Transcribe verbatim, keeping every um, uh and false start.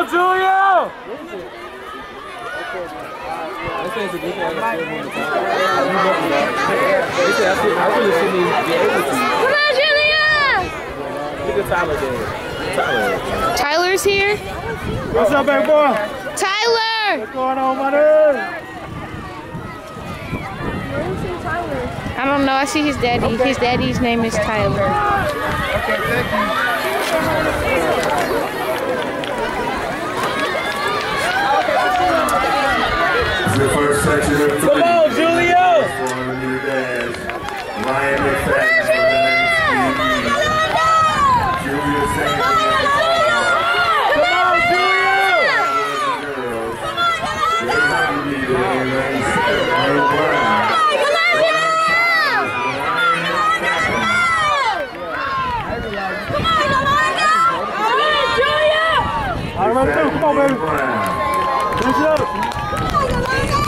Julio! They say it's a good thing I got still on the time. They say I should, I really shouldn't even be able to. Come on, Julia! Look at Tyler there. Tyler. Tyler's here. What's up, big boy? Tyler! What's going on, my dude? I don't know. I see his daddy. Okay. His daddy's name is Tyler. Okay, thank you. The first section of three. Come on, Julio! Ryan McFadden for the next Julia Sanchez. Come on, Julio! All right, come on, baby. Finish it up.